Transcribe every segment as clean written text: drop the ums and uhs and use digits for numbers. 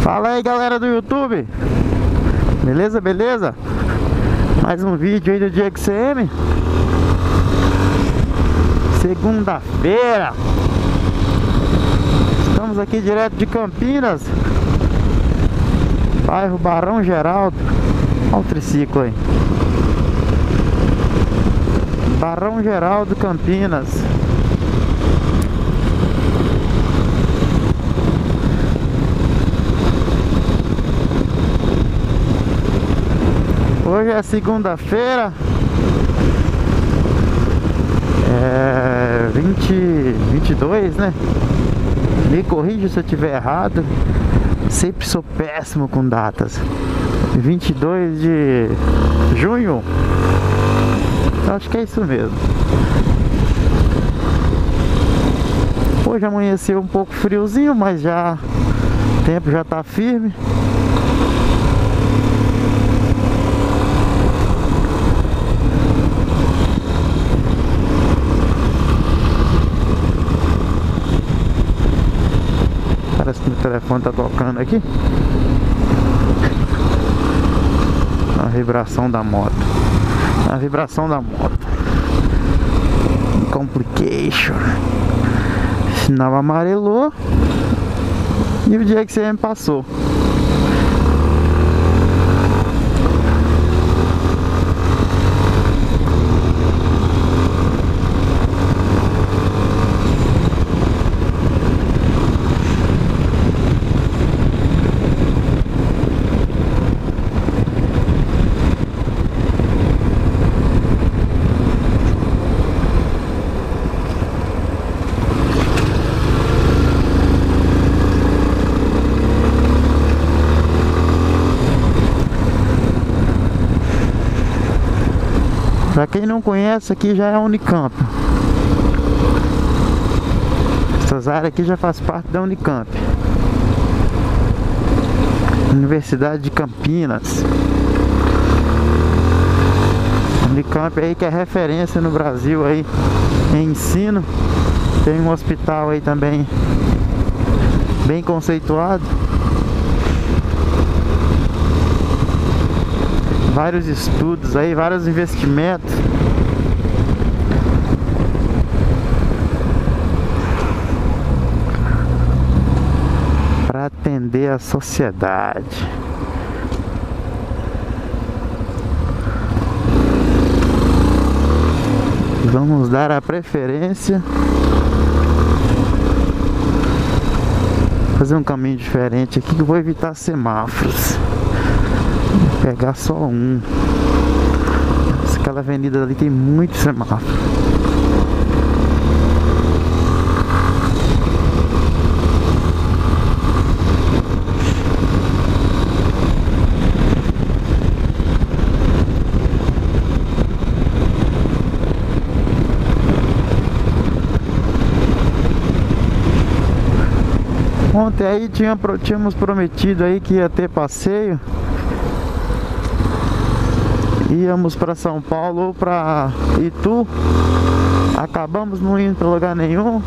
Fala aí, galera do YouTube. Beleza, beleza? Mais um vídeo aí do Diego CM. Segunda-feira. Estamos aqui direto de Campinas, bairro Barão Geraldo. Olha o triciclo aí. Barão Geraldo, Campinas. Hoje é segunda-feira, 22, né? Me corrija se eu estiver errado. Sempre sou péssimo com datas. 22 de junho. Acho que é isso mesmo. Hoje amanheceu um pouco friozinho, mas já o tempo já tá firme. Parece que o telefone tá tocando aqui. A vibração da moto. A vibração da moto. Complication. Sinal amarelou. E o dia que você me passou. Pra quem não conhece, aqui já é a Unicamp. Essas áreas aqui já faz parte da Unicamp, Universidade de Campinas. Unicamp aí que é referência no Brasil aí em ensino. Tem um hospital aí também bem conceituado. Vários estudos aí, vários investimentos. Para atender a sociedade. Vamos dar a preferência. Fazer um caminho diferente aqui que eu vou evitar semáforos. Vou pegar só um. Aquela avenida ali tem muito semáforo. Ontem aí tínhamos prometido aí que ia ter passeio. Íamos para São Paulo ou para Itu. Acabamos não indo para lugar nenhum.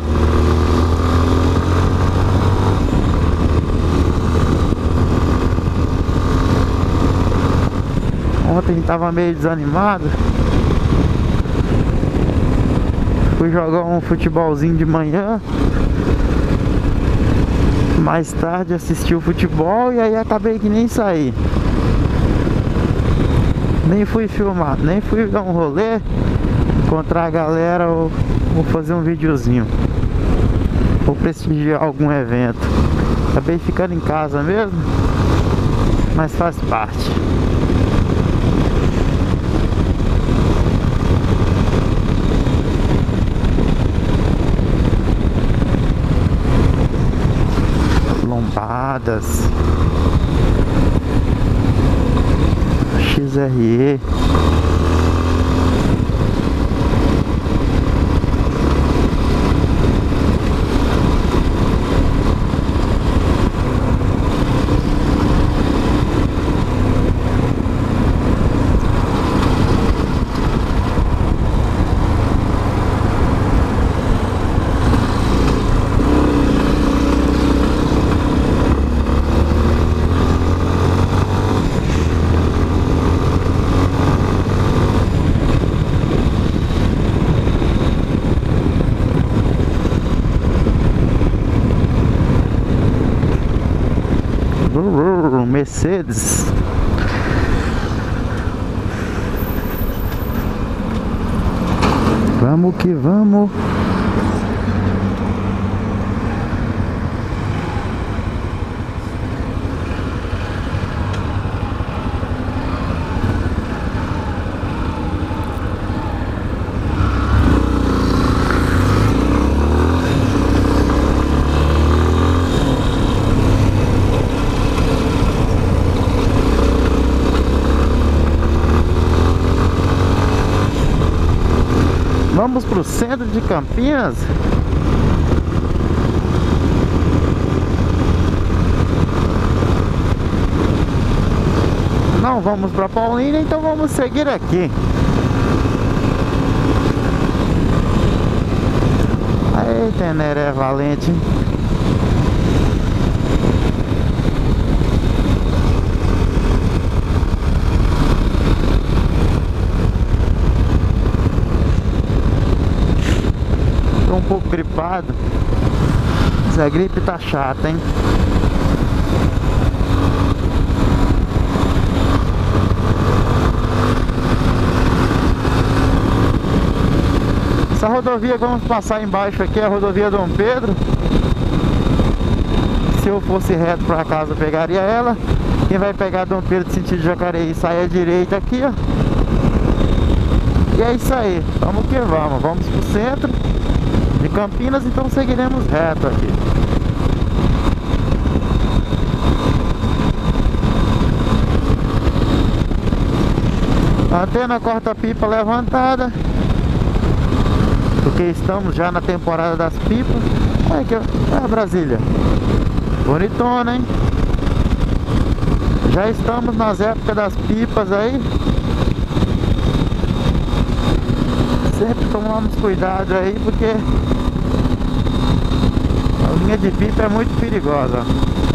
Ontem estava meio desanimado. Fui jogar um futebolzinho de manhã. Mais tarde assisti o futebol e aí acabei que nem saí. Nem fui filmar, nem fui dar um rolê, encontrar a galera ou fazer um videozinho, ou prestigiar algum evento. Acabei ficando em casa mesmo, mas faz parte. Lombadas. XRE. Mercedes. Vamos que vamos. Vamos para o centro de Campinas. Não vamos para Paulínia, então vamos seguir aqui. Aí, Teneré valente. Um pouco gripado. Essa gripe tá chata, hein? Essa rodovia que vamos passar embaixo aqui é a rodovia Dom Pedro. Se eu fosse reto pra casa eu pegaria ela. Quem vai pegar Dom Pedro sentido Jacareí sai à direita aqui, ó. E é isso aí, vamos que vamos. Vamos pro centro de Campinas, então seguiremos reto aqui. Antena corta-pipa levantada, porque estamos já na temporada das pipas. Olha aqui, ó, Brasília. Bonitona, hein? Já estamos nas épocas das pipas aí. Sempre tomamos cuidado aí, porque a linha de pipa é muito perigosa.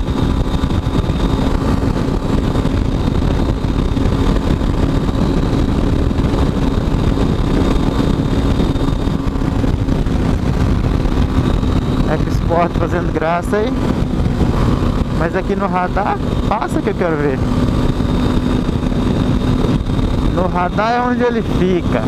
Sport fazendo graça aí. Mas aqui no radar, passa que eu quero ver. No radar é onde ele fica.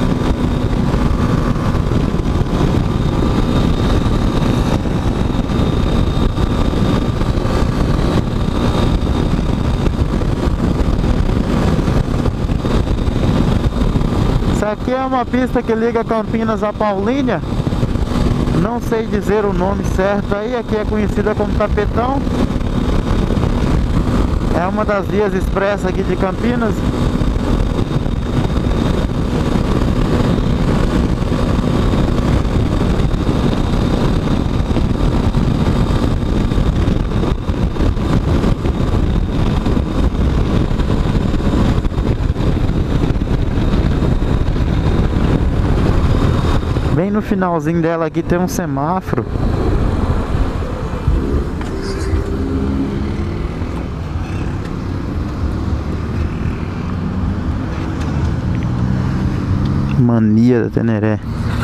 Isso aqui é uma pista que liga Campinas a Paulínia. Não sei dizer o nome certo aí, aqui é conhecida como Tapetão. É uma das vias expressas aqui de Campinas. Bem no finalzinho dela aqui tem um semáforo. Mania da Teneré.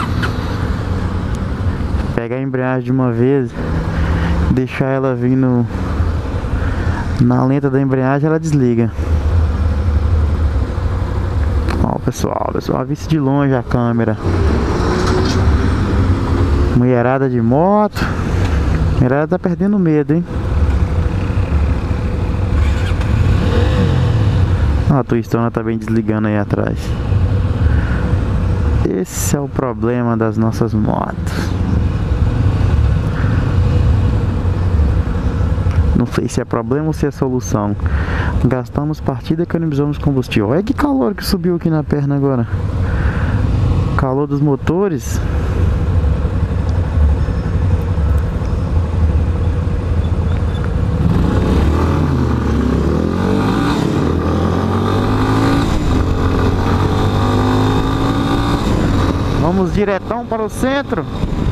Pegar a embreagem de uma vez, deixar ela vindo na lenta da embreagem, ela desliga. Ó, pessoal, visse de longe a câmera. Mulherada de moto. Mulherada tá perdendo medo, hein? Ó, a twistona tá bem desligando aí atrás. Esse é o problema das nossas motos. Não sei se é problema ou se é solução. Gastamos partida e economizamos combustível. Olha que calor que subiu aqui na perna agora. Calor dos motores. Vamos diretão para o centro.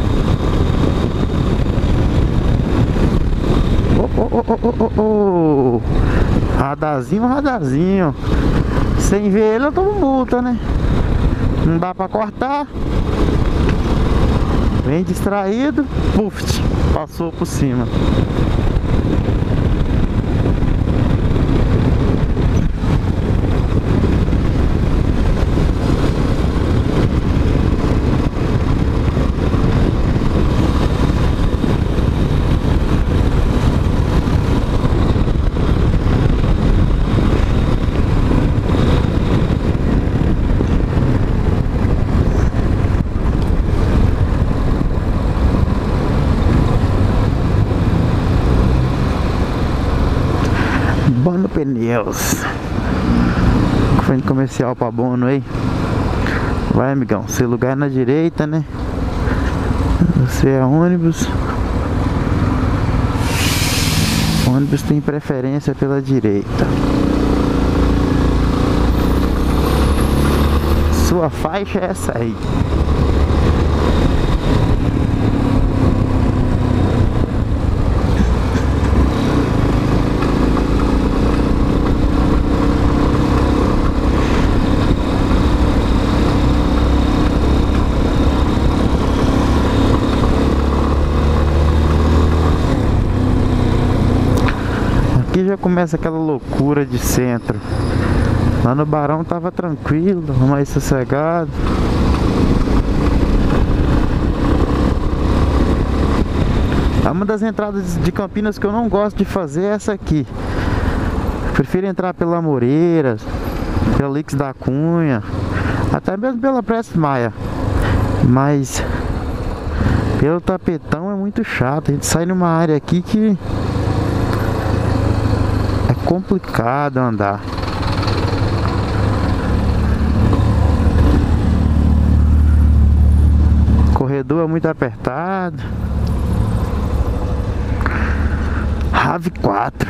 Radarzinho, radarzinho. Sem ver ele eu tomo multa, né? Não dá pra cortar. Vem distraído. Puf, passou por cima. Pneus. Frente comercial pra Bono aí. Vai, amigão, seu lugar é na direita, né? Você é ônibus. Ônibus tem preferência pela direita. Sua faixa é essa aí. Aqui já começa aquela loucura de centro. Lá no Barão tava tranquilo, mais sossegado. Uma das entradas de Campinas que eu não gosto de fazer é essa aqui. Prefiro entrar pela Moreira, pela Lix da Cunha, até mesmo pela Prestes Maia. Mas pelo Tapetão é muito chato. A gente sai numa área aqui que é complicado andar. O corredor é muito apertado. RAV4.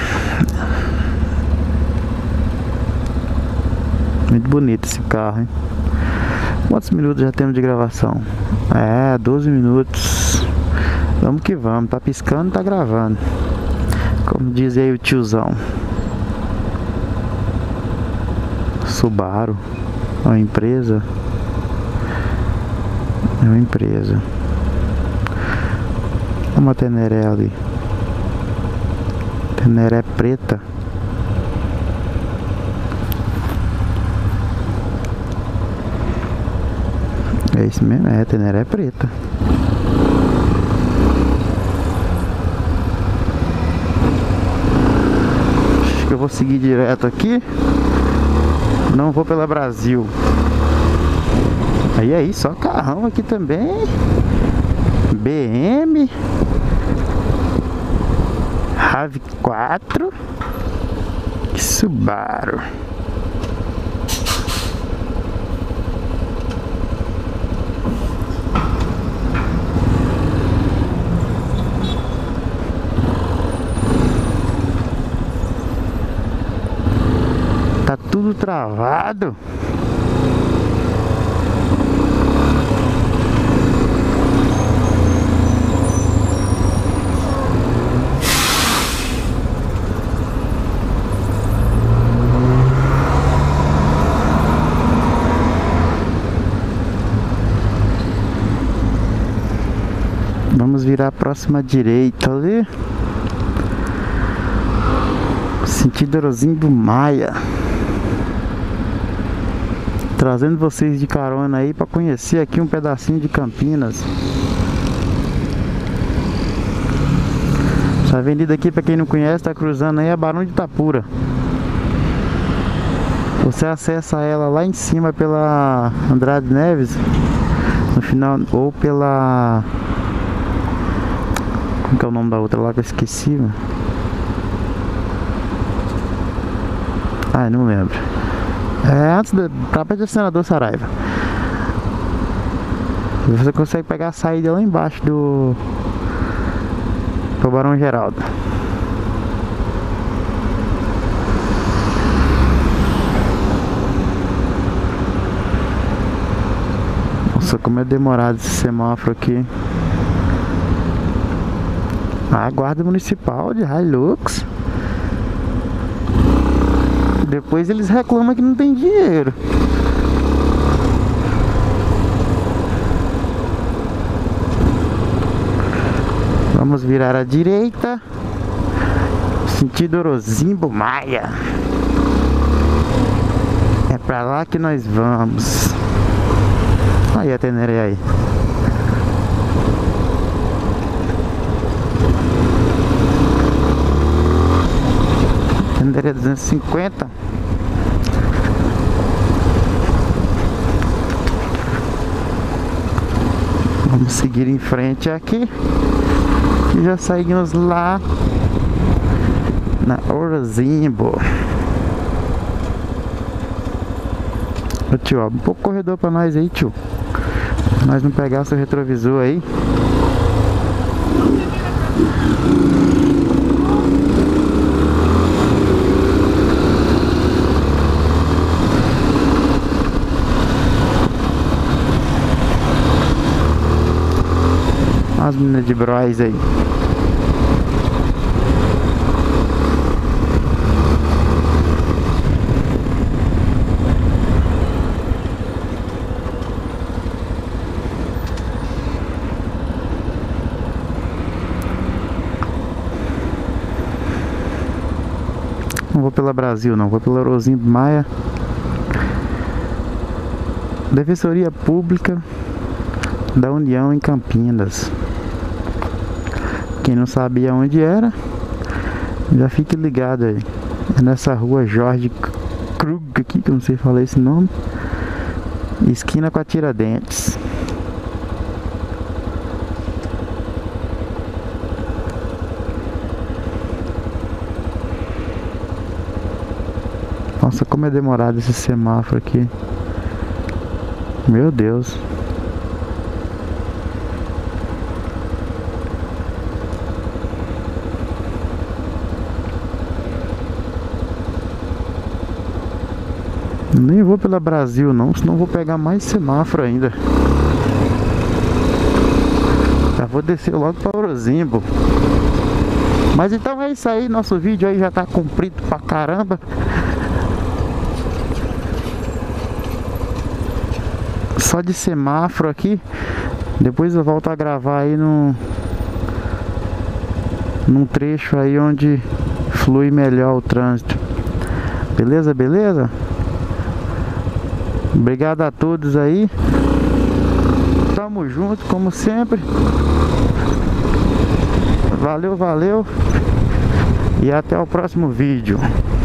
Muito bonito esse carro, hein? Quantos minutos já temos de gravação? 12 minutos. Vamos que vamos. Tá piscando, tá gravando. Como diz aí o tiozão. Subaru. É uma empresa. É uma empresa. Olha uma Teneré ali. Teneré preta. É isso mesmo, é Teneré preta. Acho que eu vou seguir direto aqui. Não vou pela Brasil. Aí, só carrão aqui também. BM RAV4 e Subaru. Tá tudo travado. Vamos virar a próxima direita ali. Sentido Erozinho do Maia. Trazendo vocês de carona aí para conhecer aqui um pedacinho de Campinas. Essa avenida aqui, para quem não conhece, tá cruzando aí a Barão de Itapura. Você acessa ela lá em cima pela Andrade Neves, no final, ou pela... Como que é o nome da outra lá que eu esqueci, mano? Não lembro. Antes pra perto do Senador Saraiva. Você consegue pegar a saída lá embaixo do Barão Geraldo. Nossa, como é demorado esse semáforo aqui. Guarda municipal de Hilux. Depois eles reclamam que não tem dinheiro. Vamos virar à direita. Sentido Orozimbo Maia. É pra lá que nós vamos. Aí a Teneré aí. Teneré 250. Vamos seguir em frente aqui. E já saímos lá na Orozimbo. Ô tio, abre um pouco o corredor pra nós aí, tio. Pra nós não pegar seu retrovisor aí. As meninas de Bros aí. Não vou pela Brasil não, vou pela Orozimbo Maia. Defensoria Pública da União em Campinas. Quem não sabia onde era, já fique ligado aí. É nessa rua Jorge Krug aqui, que eu não sei falar esse nome. Esquina com a Tiradentes. Nossa, como é demorado esse semáforo aqui. Meu Deus. Nem vou pela Brasil não, senão vou pegar mais semáforo ainda. Já vou descer logo para Orozimbo. Mas então é isso aí, nosso vídeo aí já tá comprido pra caramba. Só de semáforo aqui. Depois eu volto a gravar aí num trecho aí onde flui melhor o trânsito. Beleza, beleza? Obrigado a todos aí. Tamo junto, como sempre. Valeu, valeu. E até o próximo vídeo.